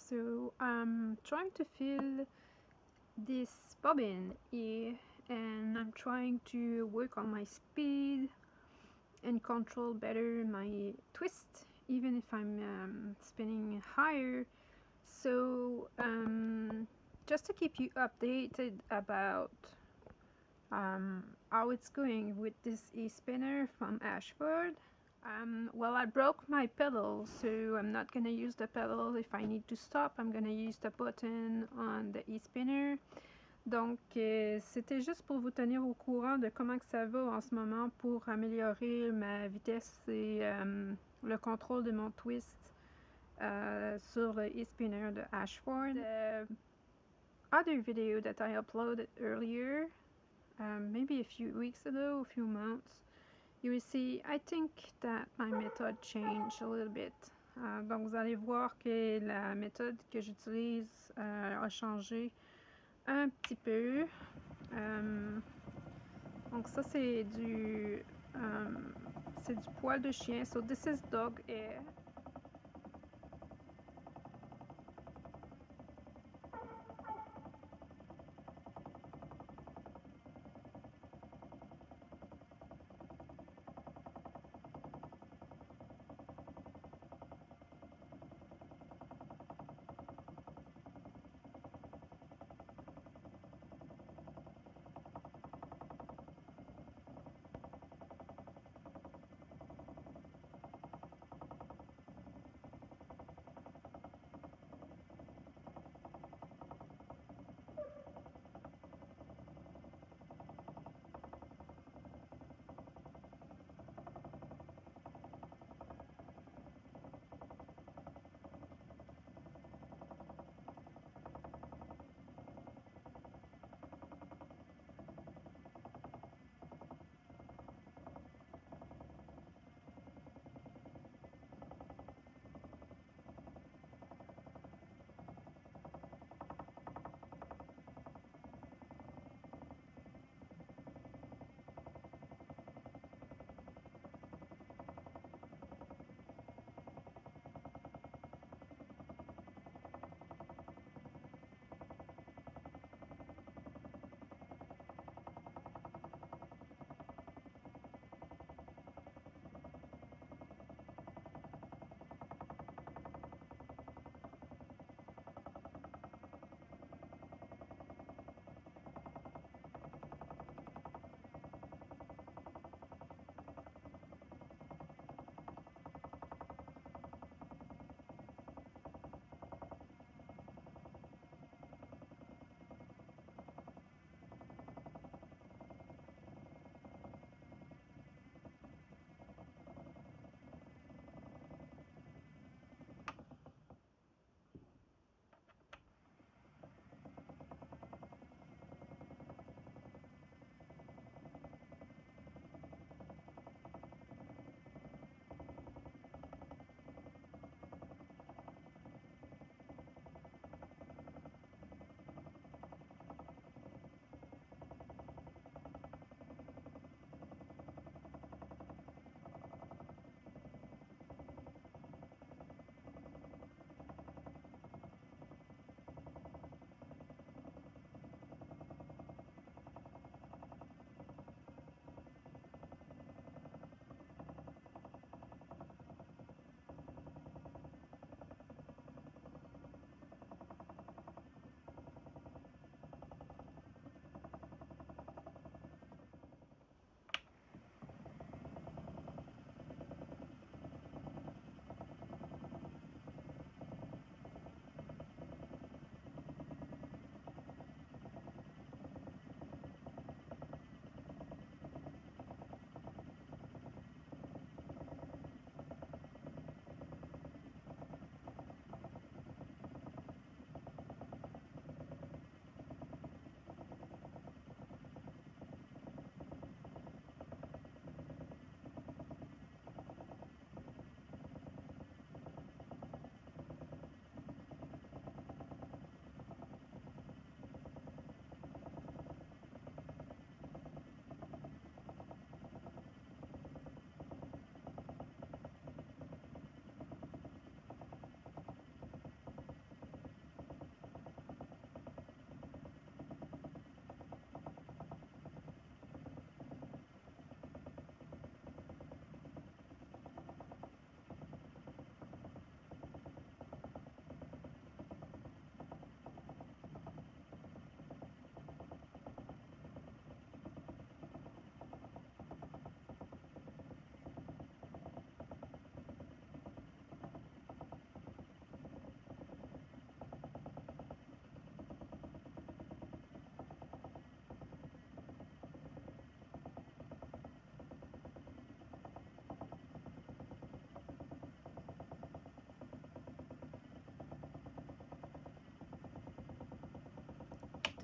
So I'm trying to fill this bobbin here, and I'm trying to work on my speed and control better my twist, even if I'm spinning higher. So just to keep you updated about how it's going with this Espinner from Ashford. Well, I broke my pedal, so I'm not gonna use the pedal. If I need to stop, I'm gonna use the button on the Espinner. Donc, c'était juste pour vous tenir au courant de comment que ça va en ce moment pour améliorer ma vitesse et le contrôle de mon twist sur le Espinner de Ashford. The other video that I uploaded earlier, maybe a few weeks ago, a few months, you will see, I think that my method changed a little bit. Donc vous allez voir que la méthode que j'utilise a changé un petit peu. Donc ça c'est du poil de chien. So this is dog hair.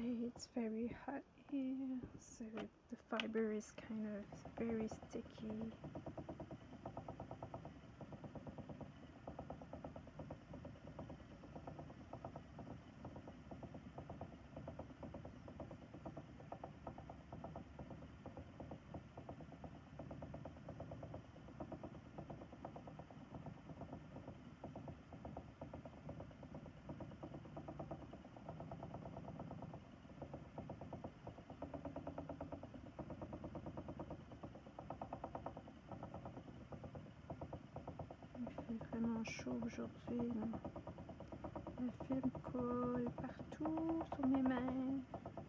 Today it's very hot here, so the fiber is kind of very sticky. Il fait vraiment chaud aujourd'hui. Le film coule partout sur mes mains.